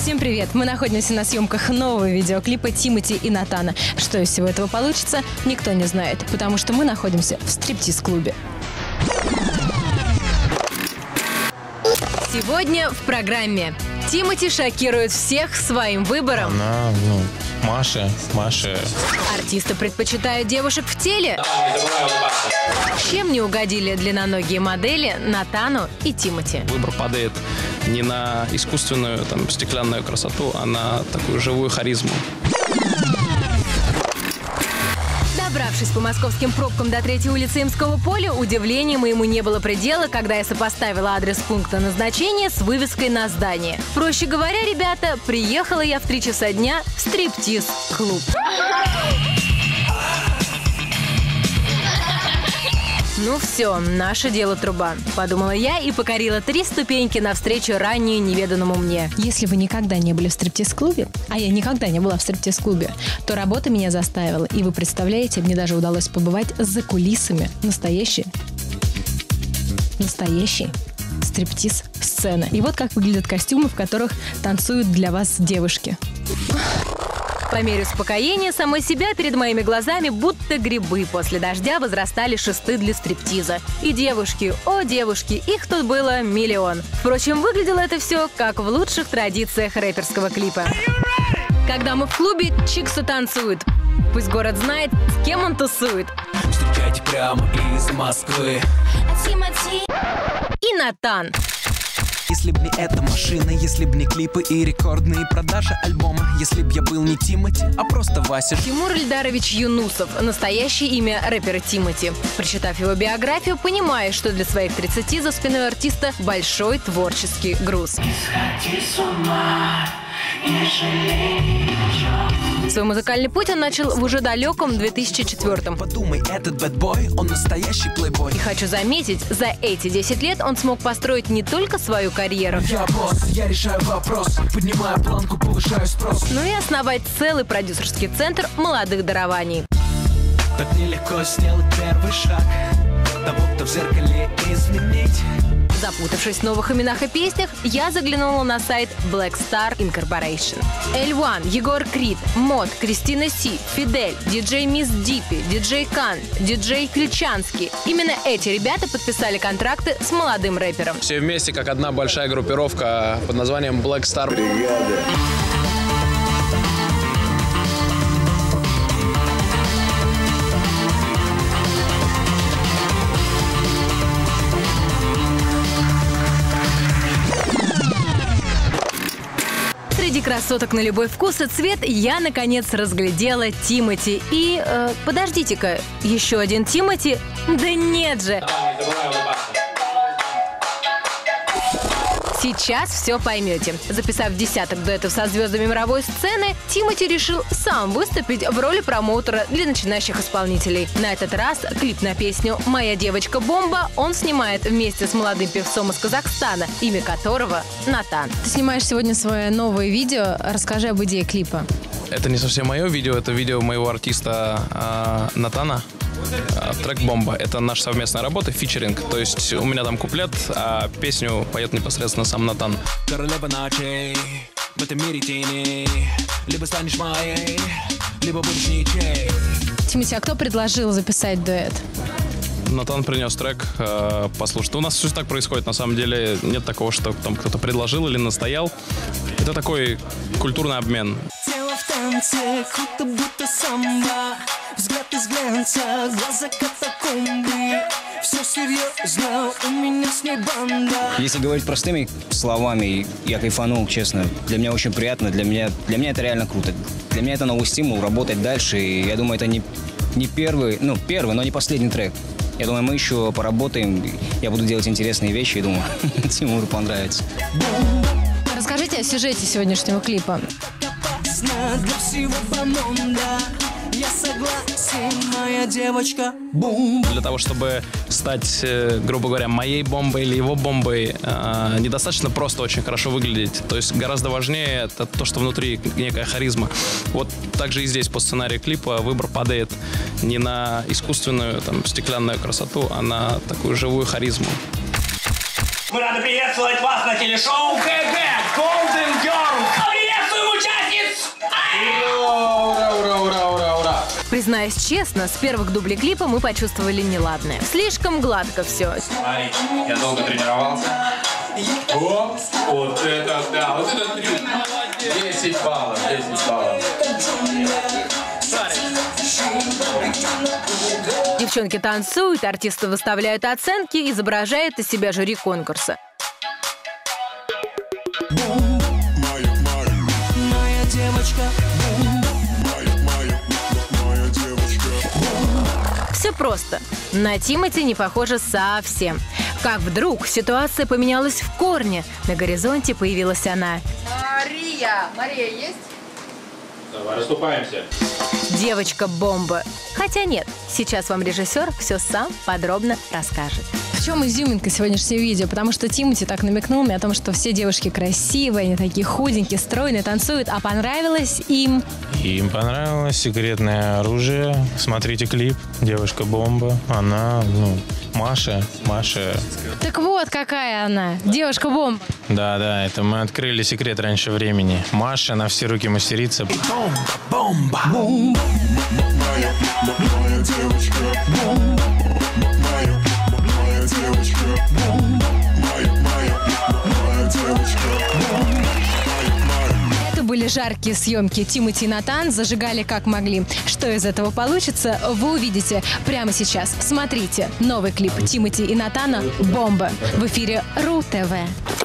Всем привет! Мы находимся на съемках нового видеоклипа Тимати и Натана. Что из всего этого получится, никто не знает, потому что мы находимся в стриптиз-клубе. Сегодня в программе Тимати шокирует всех своим выбором. Маша. Артисты предпочитают девушек в теле. Чем не угодили длинноногие модели Натану и Тимати? Выбор падает не на искусственную стеклянную красоту, а на такую живую харизму. Добравшись по московским пробкам до 3-й улицы Имского поля, удивлению моему не было предела, когда я сопоставила адрес пункта назначения с вывеской на здании. Проще говоря, ребята, приехала я в 3 часа дня в стриптиз-клуб. Ну все, наше дело труба, подумала я и покорила 3 ступеньки навстречу ранее неведанному мне. Если вы никогда не были в стриптиз-клубе, а я никогда не была в стриптиз-клубе, то работа меня заставила. И вы представляете, мне даже удалось побывать за кулисами настоящей стриптиз-сцены. И вот как выглядят костюмы, в которых танцуют для вас девушки. По мере успокоения самой себя перед моими глазами будто грибы после дождя возрастали шесты для стриптиза. И девушки, о девушки, их тут было миллион. Впрочем, выглядело это все как в лучших традициях рэперского клипа. Когда мы в клубе, чиксы танцуют. Пусть город знает, с кем он тусует. Встречайте прямо из Москвы. И Натан. Если б не эта машина, если б не клипы и рекордные продажи альбома, если б я был не Тимати, а просто Вася. Тимур Ильдарович Юнусов. Настоящее имя рэпера Тимати. Прочитав его биографию, понимаешь, что для своих 30 за спиной артиста большой творческий груз. Свой музыкальный путь он начал в уже далеком 2004-м. Подумай, этот бэтбой, он настоящий плейбой. И хочу заметить, за эти 10 лет он смог построить не только свою карьеру, Я босс, я решаю вопрос, поднимаю планку, повышаю спрос. но и основать целый продюсерский центр молодых дарований. Так нелегко сделать первый шаг, да будто в зеркале изменить. Запутавшись в новых именах и песнях, я заглянула на сайт Black Star Incorporation. L1, Егор Крид, Мод, Кристина Си, Фидель, диджей Мисс Дипи, диджей Кан, диджей Ключанский. Именно эти ребята подписали контракты с молодым рэпером. Все вместе, как одна большая группировка под названием Black Star. Среди красоток на любой вкус и цвет я, наконец, разглядела Тимати. И, подождите-ка, еще один Тимати? Да нет же! Сейчас все поймете. Записав десяток дуэтов со звездами мировой сцены, Тимати решил сам выступить в роли промоутера для начинающих исполнителей. На этот раз клип на песню «Моя девочка бомба» он снимает вместе с молодым певцом из Казахстана, имя которого Натан. Ты снимаешь сегодня свое новое видео. Расскажи об идее клипа. Это не совсем мое видео, это видео моего артиста Натана. Трек «Бомба». Это наша совместная работа, фичеринг. То есть у меня там куплет, а песню поет непосредственно сам Натан. Королева ночей в этом мире теней. Либо станешь моей, либо будешь ничей. Тимати, а кто предложил записать дуэт? Натан принес трек послушать. У нас все так происходит, на самом деле. Нет такого, что там кто-то предложил или настоял. Это такой культурный обмен. Тело в танце, круто будто самба. Взгляд из глянца, глаза катакомбы. Все серьезно, у меня с ней банда. Если говорить простыми словами, я кайфанул, честно. Для меня очень приятно, для меня это реально круто. Для меня это новый стимул работать дальше. И я думаю, это не первый, первый, но не последний трек. Я думаю, мы еще поработаем. Я буду делать интересные вещи, и думаю, Тимуру понравится. Расскажите о сюжете сегодняшнего клипа. Для всего бомонда. Я согласен, моя девочка. Бум. Для того, чтобы стать, грубо говоря, моей бомбой или его бомбой, недостаточно просто очень хорошо выглядеть. То есть гораздо важнее это то, что внутри некая харизма. Вот так же и здесь по сценарию клипа выбор падает не на искусственную стеклянную красоту, а на такую живую харизму. Мы рады приветствовать вас на телешоу ГГ Golden Girl. Признаюсь честно, с первых дублей клипа мы почувствовали неладное. Слишком гладко все. Смотри, я долго тренировался. О, вот это да, вот это трюк. 10 баллов, 10 баллов. Девчонки танцуют, артисты выставляют оценки, изображает из себя жюри конкурса. Моя девочка. Все просто. На Тимати не похоже совсем. Как вдруг ситуация поменялась в корне. На горизонте появилась она. Мария есть? Давай, расступаемся. Девочка-бомба. Хотя нет, сейчас вам режиссер все сам подробно расскажет. В чем изюминка сегодняшнего видео? Потому что Тимати так намекнул мне о том, что все девушки красивые, они такие худенькие, стройные, танцуют, а понравилось им... Им понравилось секретное оружие. Смотрите клип. Девушка-бомба. Она, Маша. Так вот, какая она, девушка-бомба. Да, это мы открыли секрет раньше времени. Маша на все руки мастерица. Моя девочка. Моя девочка. Моя девочка. Это были жаркие съемки. Тимати и Натан зажигали как могли. Что из этого получится, вы увидите прямо сейчас. Смотрите новый клип Тимати и Натана «Бомба» в эфире РУ-ТВ.